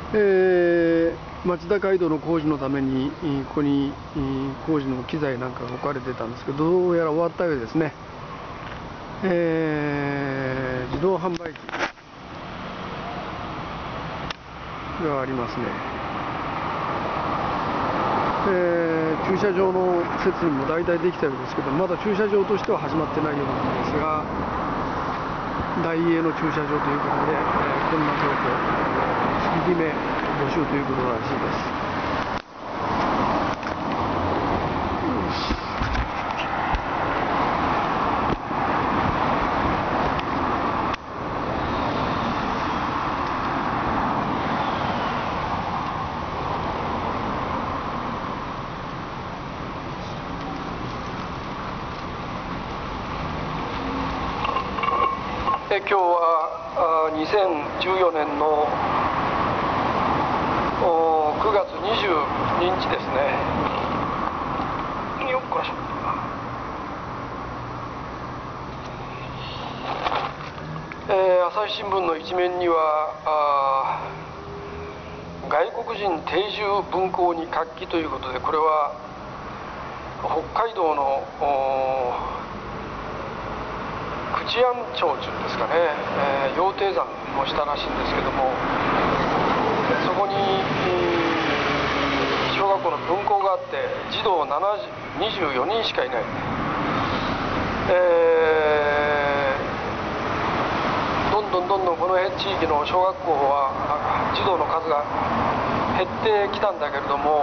町田街道の工事のためにここに工事の機材なんかが置かれてたんですけど、どうやら終わったようですね。自動販売機がありますね。駐車場の設備も大体できたようですけど、まだ駐車場としては始まってないようなんですが、大営の駐車場ということで、こんな状況、月決め募集ということらしいです。今日は2014年の9月22日ですね。よっこらしょ。朝日新聞の一面には外国人定住分校に活気ということで、これは北海道の口安町というんですかね、羊蹄山の下らしいんですけども、そこに小学校の分校があって、児童24人しかいない。どんどんこの辺地域の小学校は児童の数が減ってきたんだけれども、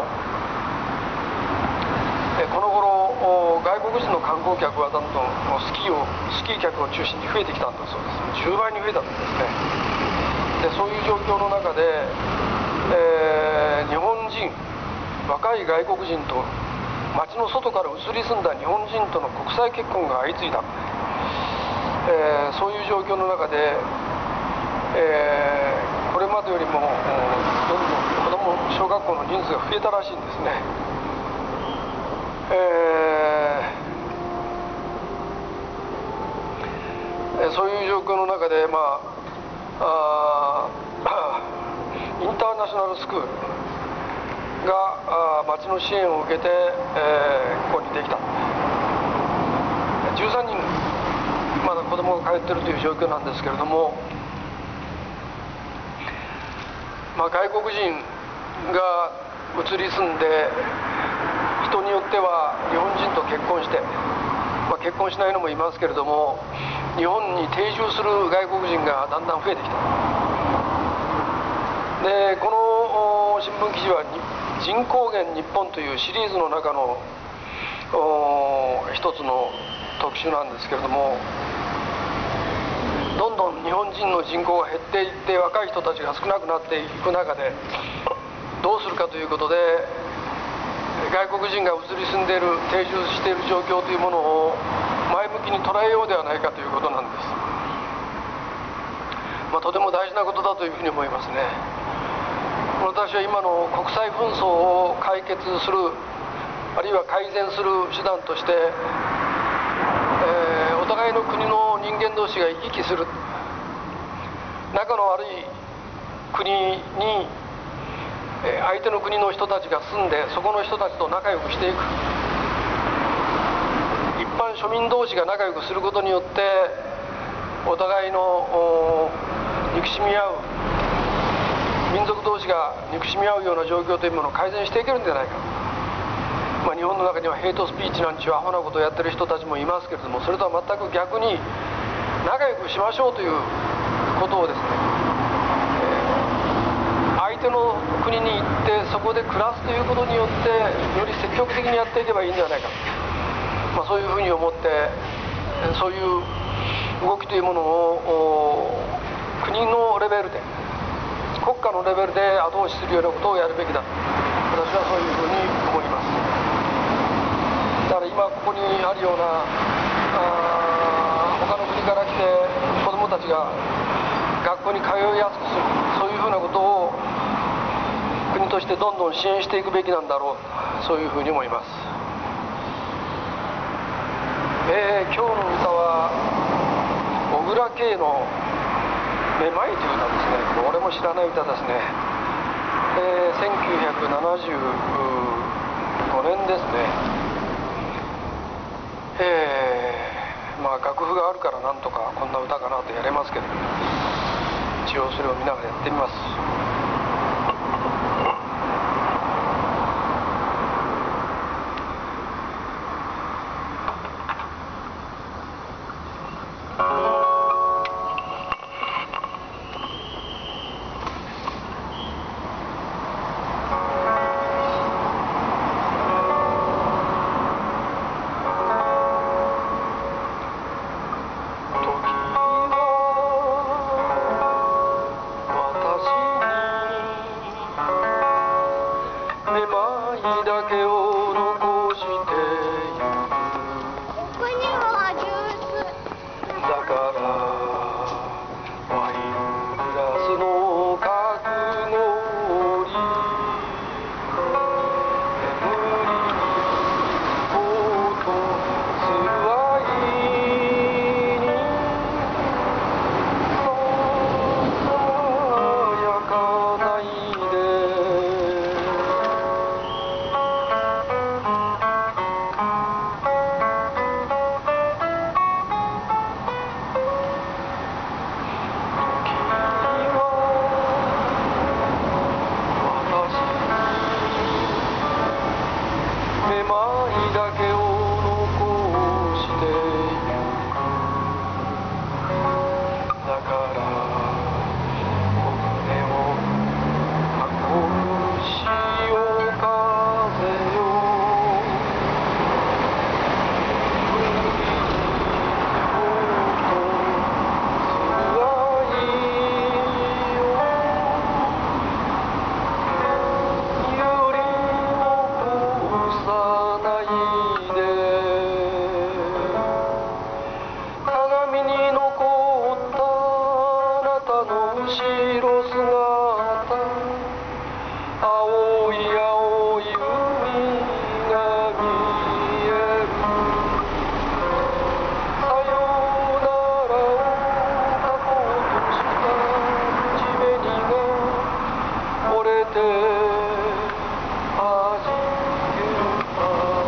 この頃外国人の観光客はどんどんスキー客を中心に増えてきたんだそうです。10倍に増えたんですね。でそういう状況の中で、日本人、若い外国人と町の外から移り住んだ日本人との国際結婚が相次いだ、そういう状況の中で、これまでよりもどんどん小学校の人数が増えたらしいんですね。そういう状況の中で、インターナショナルスクールが町の支援を受けて、ここにできた。13人まだ子供が通っているという状況なんですけれども、外国人が移り住んで、人によっては日本人と結婚して、結婚しないのもいますけれども、日本に定住する外国人がだんだん増えてきた。でこの新聞記事は「人口減日本」というシリーズの中の一つの特集なんですけれども、どんどん日本人の人口が減っていって、若い人たちが少なくなっていく中で、どうするかということで、外国人が移り住んでいる、定住している状況というものを前向きに捉えようではないかということなんです。とても大事なことだというふうに思いますね。私は今の国際紛争を解決する、あるいは改善する手段として、お互いの国の人間同士が行き来する、仲の悪い国に相手の国の人たちが住んで、そこの人たちと仲良くしていく、一般庶民同士が仲良くすることによって、お互いの憎しみ合う、民族同士が憎しみ合うような状況というものを改善していけるんじゃないか。日本の中にはヘイトスピーチなんていうアホなことをやってる人たちもいますけれども、それとは全く逆に仲良くしましょうということをですね、相手の国に行ってそこで暮らすということによって、より積極的にやっていけばいいんじゃないか、そういうふうに思って、そういう動きというものを国のレベルで、国家のレベルで後押しするようなことをやるべきだ、私はそういうふうに思います。だから今ここにあるような他の国から来て子どもたちが学校に通いやすくする、そういうふうなことを国としてどんどん支援していくべきなんだろう、そういうふうに思います。今日の歌は小倉圭の「めまい」という歌ですね。これも知らない歌ですね。 1975年ですね。まあ楽譜があるからなんとかこんな歌かなとやれますけど、一応それを見ながらやってみます。だけを残してゆく。だからワイングラスの角のり眠りに行こうとする愛にさやかないで。めまいだけを残してゆく。だからお胸を運ぶ潮風よ。無理に行こうとする愛よ。ゆりをさないで。鏡に残ったあなたの後ろ姿、青い青い海が見える。さよならを書こうとした口紅が折れて弾けるか。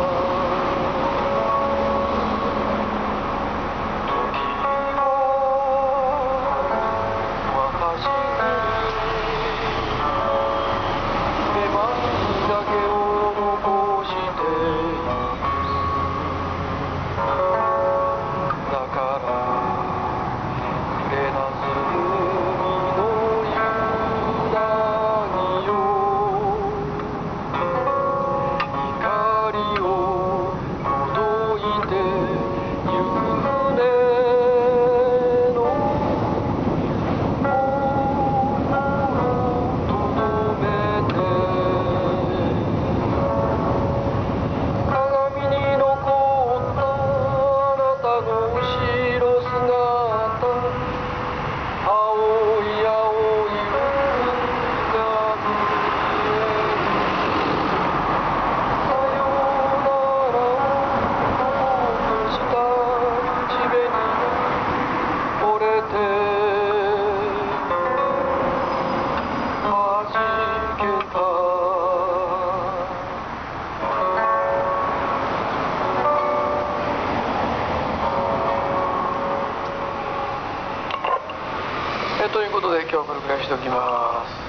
時は私にめまいだけを残してゆく。だからくれなずみのゆらぎよ。光をほどいてゆく船の心とどめて。鏡に残ったあなたの後ろ姿、青い青い海が見える。さよならを書こうとした口紅が折れて弾けた。ということで今日はこれくらいしておきます。